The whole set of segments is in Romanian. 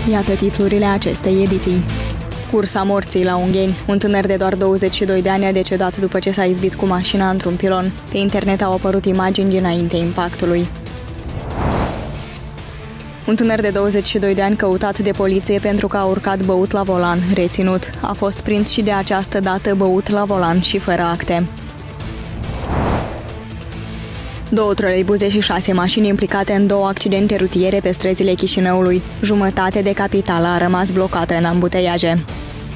Iată titlurile acestei ediții. Cursa morții la Ungheni. Un tânăr de doar 22 de ani a decedat după ce s-a izbit cu mașina într-un pilon. Pe internet au apărut imagini dinainte impactului. Un tânăr de 22 de ani căutat de poliție pentru că a urcat băut la volan, reținut. A fost prins și de această dată băut la volan și fără acte. 2 troleibuze și 6 mașini implicate în 2 accidente rutiere pe străzile Chișinăului. Jumătate de capitală a rămas blocată în ambuteiaje.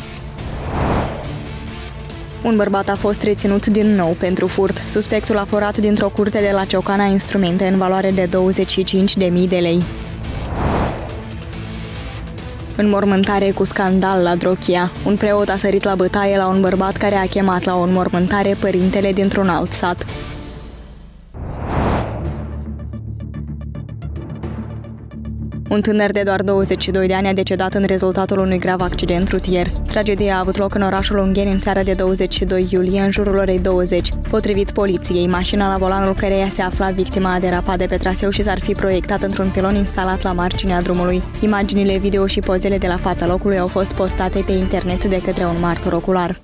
Un bărbat a fost reținut din nou pentru furt. Suspectul a furat dintr-o curte de la Ciocana instrumente în valoare de 25.000 de lei. Înmormântare cu scandal la Drochia. Un preot a sărit la bătaie la un bărbat care a chemat la o înmormântare părintele dintr-un alt sat. Un tânăr de doar 22 de ani a decedat în rezultatul unui grav accident rutier. Tragedia a avut loc în orașul Ungheni în seara de 22 iulie, în jurul orei 20. Potrivit poliției, mașina la volanul căreia se afla victima a derapat de pe traseu și s-ar fi proiectat într-un pilon instalat la marginea drumului. Imaginile video și pozele de la fața locului au fost postate pe internet de către un martor ocular.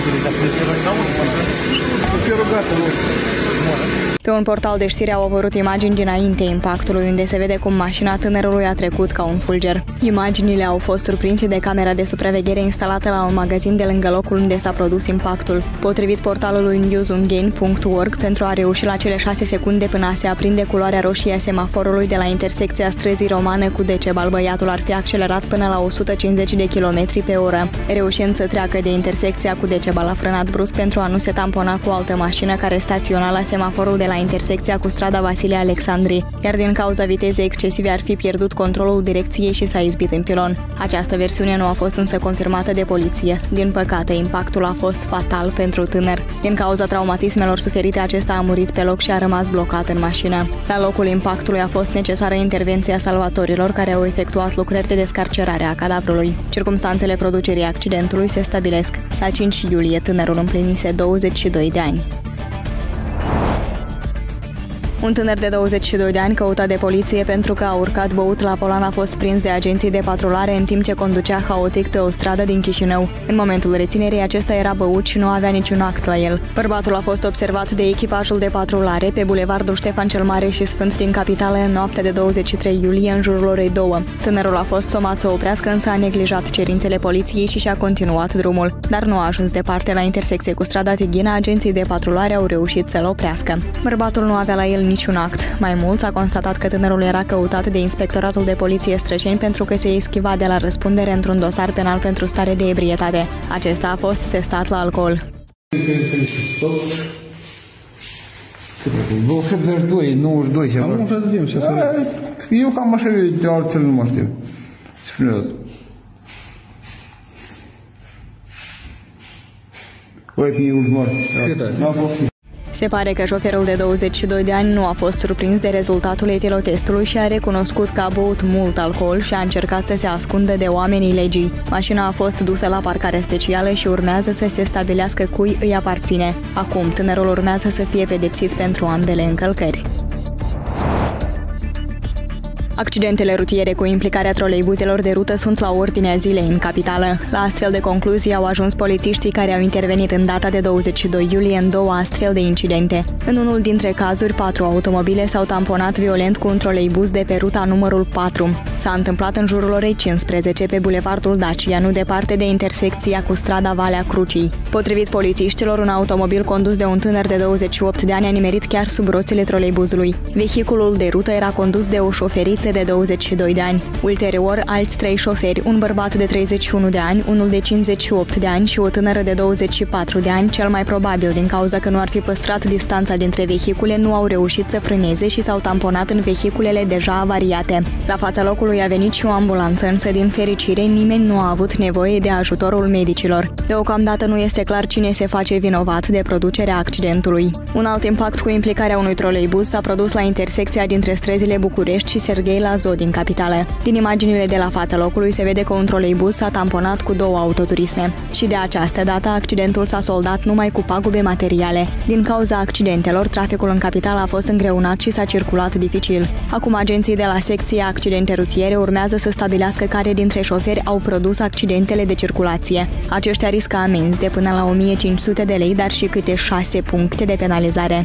Pe un portal de știri au apărut imagini dinainte impactului, unde se vede cum mașina tânărului a trecut ca un fulger. Imaginile au fost surprinse de camera de supraveghere instalată la un magazin de lângă locul unde s-a produs impactul. Potrivit portalului newsungheni.org, pentru a reuși la cele 6 secunde până a se aprinde culoarea roșie a semaforului de la intersecția străzii Romană cu Decebal, băiatul ar fi accelerat până la 150 de km pe oră. Reușind să treacă de intersecția cu Decebal, a frânat brusc pentru a nu se tampona cu o altă mașină care staționa la semaforul de la intersecția cu strada Vasile Alexandri, iar din cauza vitezei excesive ar fi pierdut controlul direcției și s-a izbit în pilon. Această versiune nu a fost însă confirmată de poliție. Din păcate, impactul a fost fatal pentru tânăr. Din cauza traumatismelor suferite, acesta a murit pe loc și a rămas blocat în mașină. La locul impactului a fost necesară intervenția salvatorilor, care au efectuat lucrări de descarcerare a cadavrului. Circumstanțele producerii accidentului se stabilesc. La 5 iulie, tânărul împlinise 22 de ani. Un tânăr de 22 de ani căutat de poliție pentru că a urcat băut la volan a fost prins de agenții de patrulare în timp ce conducea haotic pe o stradă din Chișinău. În momentul reținerii, acesta era băut și nu avea niciun act la el. Bărbatul a fost observat de echipajul de patrulare pe bulevardul Ștefan cel Mare și Sfânt din capitală în noaptea de 23 iulie în jurul orei 2. Tânărul a fost somat să oprească, însă a neglijat cerințele poliției și și-a continuat drumul. Dar nu a ajuns departe la intersecție cu strada Tighina, agenții de patrulare au reușit să-l oprească. Bărbatul nu avea la el niciun act. Mai mult, s-a constatat că tânărul era căutat de Inspectoratul de Poliție Strășeni pentru că se eschiva de la răspundere într-un dosar penal pentru stare de ebrietate. Acesta a fost testat la alcool. 72, 92 ceva. Nu să zicem ce să eu cam așa, de altfel nu mă știu. Spune. Oi, pe ultimul. Se pare că șoferul de 22 de ani nu a fost surprins de rezultatul etilotestului și a recunoscut că a băut mult alcool și a încercat să se ascundă de oamenii legii. Mașina a fost dusă la parcare specială și urmează să se stabilească cui îi aparține. Acum, tânărul urmează să fie pedepsit pentru ambele încălcări. Accidentele rutiere cu implicarea troleibuzelor de rută sunt la ordinea zilei în capitală. La astfel de concluzii au ajuns polițiștii care au intervenit în data de 22 iulie în 2 astfel de incidente. În unul dintre cazuri, 4 automobile s-au tamponat violent cu un troleibuz de pe ruta numărul 4. S-a întâmplat în jurul orei 15 pe bulevardul Dacia, nu departe de intersecția cu strada Valea Crucii. Potrivit polițiștilor, un automobil condus de un tânăr de 28 de ani a nimerit chiar sub roțile troleibuzului. Vehiculul de rută era condus de o șoferiță de 22 de ani. Ulterior, alți 3 șoferi, un bărbat de 31 de ani, unul de 58 de ani și o tânără de 24 de ani, cel mai probabil din cauza că nu ar fi păstrat distanța dintre vehicule, nu au reușit să frâneze și s-au tamponat în vehiculele deja avariate. La fața locului a venit și o ambulanță, însă din fericire nimeni nu a avut nevoie de ajutorul medicilor. Deocamdată nu este clar cine se face vinovat de producerea accidentului. Un alt impact cu implicarea unui troleibuz s-a produs la intersecția dintre străzile București și Serghei Galerie la Zoo din capitală. Din imaginile de la fața locului se vede că un troleibuz s-a tamponat cu 2 autoturisme. Și de această dată accidentul s-a soldat numai cu pagube materiale. Din cauza accidentelor, traficul în capitală a fost îngreunat și s-a circulat dificil. Acum agenții de la secția accidente rutiere urmează să stabilească care dintre șoferi au produs accidentele de circulație. Aceștia riscă amenzi de până la 1500 de lei, dar și câte 6 puncte de penalizare.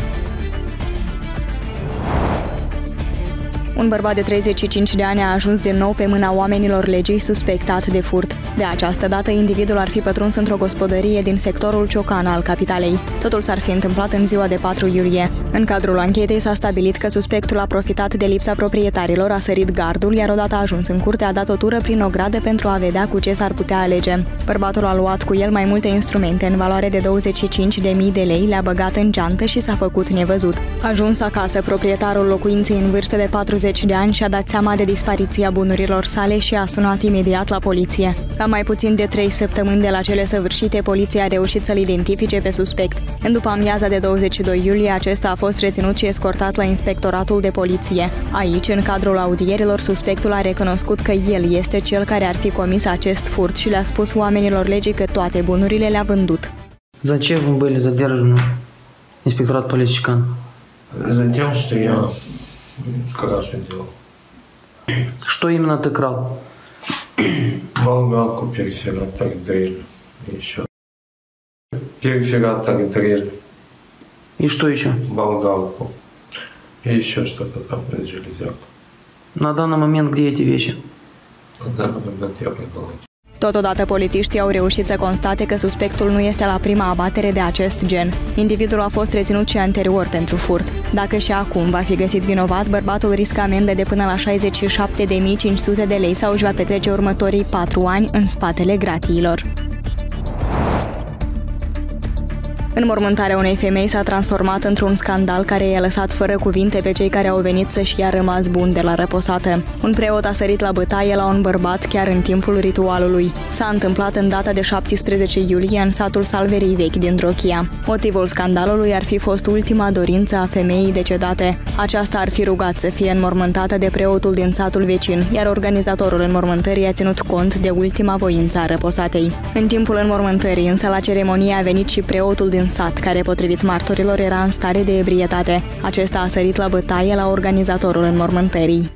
Un bărbat de 35 de ani a ajuns din nou pe mâna oamenilor legii suspectat de furt. De această dată, individul ar fi pătruns într-o gospodărie din sectorul Ciocan al capitalei. Totul s-ar fi întâmplat în ziua de 4 iulie. În cadrul anchetei s-a stabilit că suspectul a profitat de lipsa proprietarilor, a sărit gardul, iar odată ajuns în curte a dat o tură prin ogradă pentru a vedea cu ce s-ar putea alege. Bărbatul a luat cu el mai multe instrumente în valoare de 25.000 de lei, le-a băgat în geantă și s-a făcut nevăzut. Ajuns acasă, proprietarul locuinței în vârstă de 40 de ani și-a dat seama de dispariția bunurilor sale și a sunat imediat la poliție. La mai puțin de 3 săptămâni de la cele săvârșite, poliția a reușit să-l identifice pe suspect. În după amiaza de 22 iulie, acesta a fost reținut și escortat la inspectoratul de poliție. Aici, în cadrul audierilor, suspectul a recunoscut că el este cel care ar fi comis acest furt și le-a spus oamenilor legii că toate bunurile le-a vândut. Зачем вы были задержаны, инспекторат полиции Чекан? Затем, что я кражу делал. Что именно ты крал? Болгарку, перифератор, дрель и еще. Перифератор, дрель. И что еще? Болгарку. И еще что-то там из железяк. На данный момент где эти вещи? На данный момент я продал. Totodată, polițiștii au reușit să constate că suspectul nu este la prima abatere de acest gen. Individul a fost reținut și anterior pentru furt. Dacă și acum va fi găsit vinovat, bărbatul riscă amendă de până la 67.500 de lei sau își va petrece următorii 4 ani în spatele gratiilor. Înmormântarea unei femei s-a transformat într-un scandal care i-a lăsat fără cuvinte pe cei care au venit să-și ia rămas bun de la răposată. Un preot a sărit la bătaie la un bărbat chiar în timpul ritualului. S-a întâmplat în data de 17 iulie în satul Salverii Vechi din Drochia. Motivul scandalului ar fi fost ultima dorință a femeii decedate. Aceasta ar fi rugat să fie înmormântată de preotul din satul vecin, iar organizatorul înmormântării a ținut cont de ultima voință a răposatei. În timpul înmormântării, însă, la ceremonie a venit și preotul din sat, care, potrivit martorilor, era în stare de ebrietate. Acesta a sărit la bătaie la organizatorul înmormântării.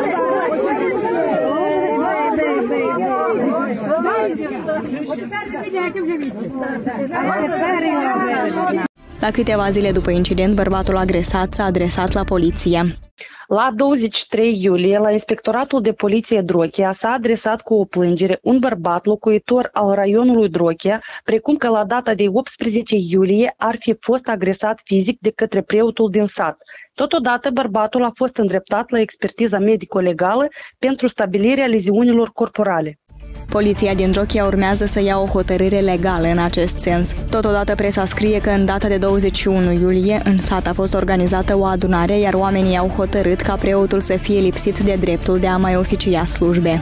La câteva zile după incident, bărbatul agresat s-a adresat la poliție. La 23 iulie, la Inspectoratul de Poliție Drochia s-a adresat cu o plângere un bărbat locuitor al raionului Drochia, precum că la data de 18 iulie ar fi fost agresat fizic de către preotul din sat. Totodată, bărbatul a fost îndreptat la expertiza medico-legală pentru stabilirea leziunilor corporale. Poliția din Drochia urmează să ia o hotărâre legală în acest sens. Totodată, presa scrie că în data de 21 iulie, în sat a fost organizată o adunare, iar oamenii au hotărât ca preotul să fie lipsit de dreptul de a mai oficia slujbe.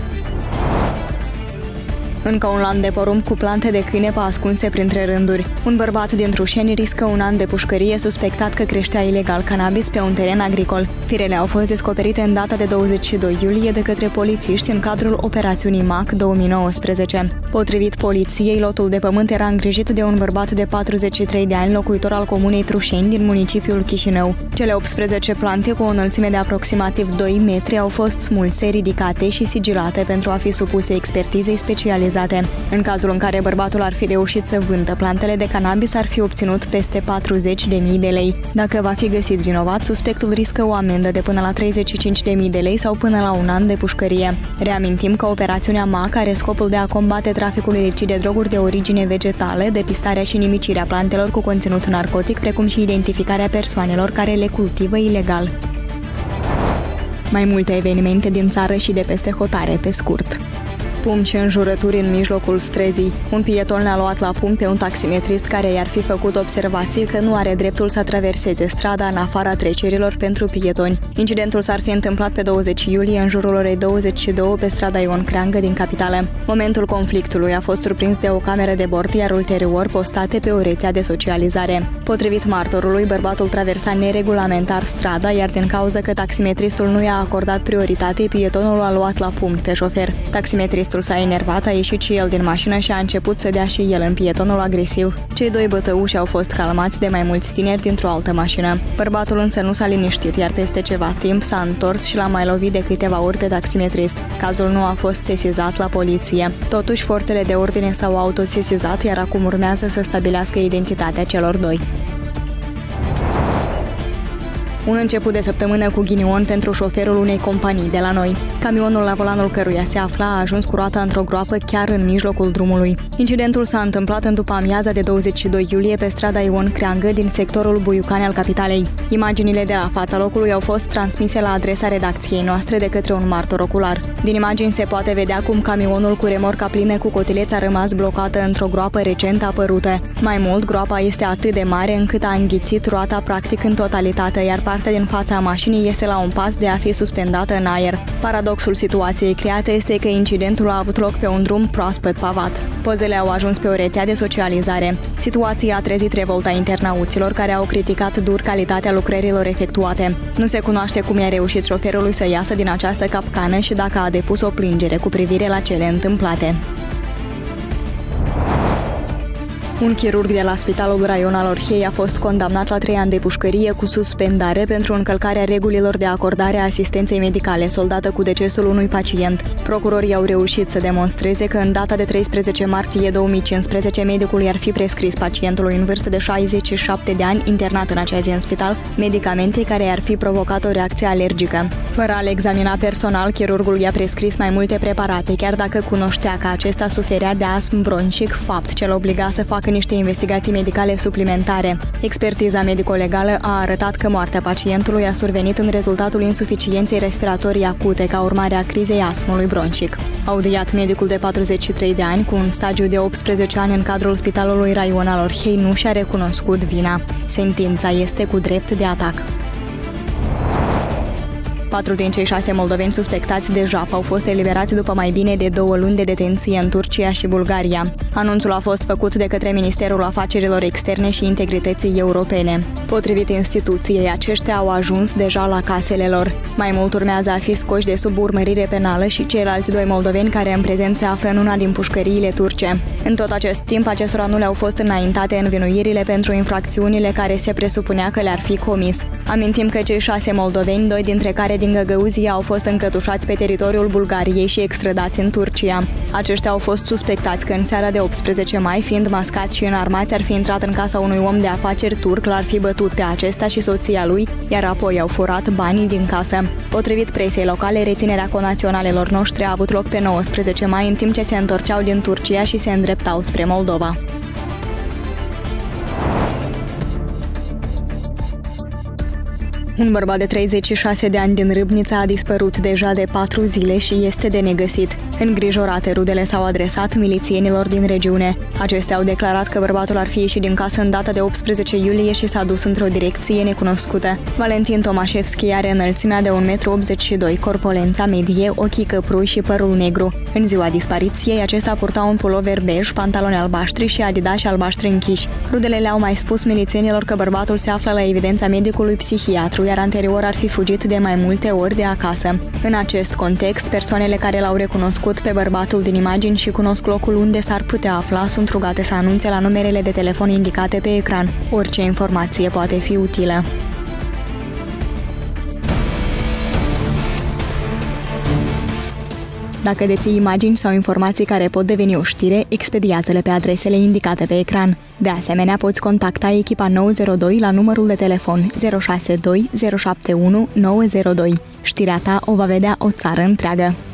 Încă un lan de porumb cu plante de cânepă ascunse printre rânduri. Un bărbat din Trușeni riscă un an de pușcărie suspectat că creștea ilegal cannabis pe un teren agricol. Firele au fost descoperite în data de 22 iulie de către polițiști în cadrul operațiunii MAC 2019. Potrivit poliției, lotul de pământ era îngrijit de un bărbat de 43 de ani, locuitor al comunei Trușeni din municipiul Chișinău. Cele 18 plante cu o înălțime de aproximativ 2 metri au fost smulse, ridicate și sigilate pentru a fi supuse expertizei specializate. În cazul în care bărbatul ar fi reușit să vândă plantele de cannabis, ar fi obținut peste 40.000 de lei. Dacă va fi găsit vinovat, suspectul riscă o amendă de până la 35.000 de lei sau până la un an de pușcărie. Reamintim că operațiunea MAC are scopul de a combate traficul ilicit de droguri de origine vegetală, depistarea și nimicirea plantelor cu conținut narcotic, precum și identificarea persoanelor care le cultivă ilegal. Mai multe evenimente din țară și de peste hotare, pe scurt. Pumni și înjurături în mijlocul străzii. Un pieton l-a luat la pumni pe un taximetrist care i-ar fi făcut observații că nu are dreptul să traverseze strada în afara trecerilor pentru pietoni. Incidentul s-ar fi întâmplat pe 20 iulie în jurul orei 22 pe strada Ion Creangă din capitală. Momentul conflictului a fost surprins de o cameră de bord, iar ulterior postate pe o rețea de socializare. Potrivit martorului, bărbatul traversa neregulamentar strada, iar din cauza că taximetristul nu i-a acordat prioritate, pietonul a luat la pumni pe șofer. Taximetristul s-a enervat, a ieșit și el din mașină și a început să dea și el în pietonul agresiv. Cei doi bătăuși au fost calmați de mai mulți tineri dintr-o altă mașină. Bărbatul însă nu s-a liniștit, iar peste ceva timp s-a întors și l-a mai lovit de câteva ori pe taximetrist. Cazul nu a fost sesizat la poliție. Totuși, forțele de ordine s-au autosesizat, iar acum urmează să stabilească identitatea celor doi. Un început de săptămână cu ghinion pentru șoferul unei companii de la noi. Camionul la volanul căruia se afla a ajuns cu roata într-o groapă chiar în mijlocul drumului. Incidentul s-a întâmplat în după amiaza de 22 iulie pe strada Ion Creangă din sectorul Buiucani al capitalei. Imaginile de la fața locului au fost transmise la adresa redacției noastre de către un martor ocular. Din imagini se poate vedea cum camionul cu remorca plină cu cotileți a rămas blocată într-o groapă recent apărută. Mai mult, groapa este atât de mare încât a înghițit roata practic în totalitate, iar partea din fața mașinii este la un pas de a fi suspendată în aer. Paradoxul situației create este că incidentul a avut loc pe un drum proaspăt pavat. Pozele au ajuns pe o rețea de socializare. Situația a trezit revolta internauților care au criticat dur calitatea lucrărilor efectuate. Nu se cunoaște cum i-a reușit șoferului să iasă din această capcană și dacă a depus o plângere cu privire la cele întâmplate. Un chirurg de la Spitalul Raion al Orhei a fost condamnat la 3 ani de pușcărie cu suspendare pentru încălcarea regulilor de acordare a asistenței medicale soldată cu decesul unui pacient. Procurorii au reușit să demonstreze că în data de 13 martie 2015 medicul i-ar fi prescris pacientului în vârstă de 67 de ani internat în acea zi în spital medicamente care i-ar fi provocat o reacție alergică. Fără a-l examina personal, chirurgul i-a prescris mai multe preparate, chiar dacă cunoștea că acesta suferea de astm broncic, fapt ce l obliga să facă niște investigații medicale suplimentare. Expertiza medico-legală a arătat că moartea pacientului a survenit în rezultatul insuficienței respiratorii acute ca urmare a crizei astmului broncic. Audiat, medicul de 43 de ani cu un stagiu de 18 ani în cadrul Spitalului Raion al Orhei nu și-a recunoscut vina. Sentința este cu drept de atac. 4 din cei 6 moldoveni suspectați de jaf au fost eliberați după mai bine de 2 luni de detenție în Turcia și Bulgaria. Anunțul a fost făcut de către Ministerul Afacerilor Externe și Integrității Europene. Potrivit instituției, aceștia au ajuns deja la casele lor. Mai mult urmează a fi scoși de sub urmărire penală și ceilalți 2 moldoveni care în prezent se află în una din pușcăriile turce. În tot acest timp, acestora nu le-au fost înaintate învinuirile pentru infracțiunile care se presupunea că le-ar fi comis. Amintim că cei 6 moldoveni, 2 dintre care din Găgăuzia, au fost încătușați pe teritoriul Bulgariei și extradați în Turcia. Aceștia au fost suspectați că în seara de 18 mai, fiind mascați și înarmați, ar fi intrat în casa unui om de afaceri turc, l-ar fi bătut pe acesta și soția lui, iar apoi au furat banii din casă. Potrivit presei locale, reținerea conaționalelor noștri a avut loc pe 19 mai, în timp ce se întorceau din Turcia și se îndreptau spre Moldova. Un bărbat de 36 de ani din Râbnița a dispărut deja de 4 zile și este de negăsit. Îngrijorate, rudele s-au adresat milițienilor din regiune. Acestea au declarat că bărbatul ar fi ieșit din casă în data de 18 iulie și s-a dus într-o direcție necunoscută. Valentin Tomașevski are înălțimea de 1,82 m, corpulența medie, ochii căprui și părul negru. În ziua dispariției, acesta purta un pulover bej, pantaloni albaștri și adidași albaștri închiși. Rudele le-au mai spus milițienilor că bărbatul se află la evidența medicului psihiatru, iar anterior ar fi fugit de mai multe ori de acasă. În acest context, persoanele care l-au recunoscut pe bărbatul din imagini și cunosc locul unde s-ar putea afla sunt rugate să anunțe la numerele de telefon indicate pe ecran. Orice informație poate fi utilă. Dacă deții imagini sau informații care pot deveni o știre, expediați-le pe adresele indicate pe ecran. De asemenea, poți contacta echipa 902 la numărul de telefon 062 071 902. Știrea ta o va vedea o țară întreagă.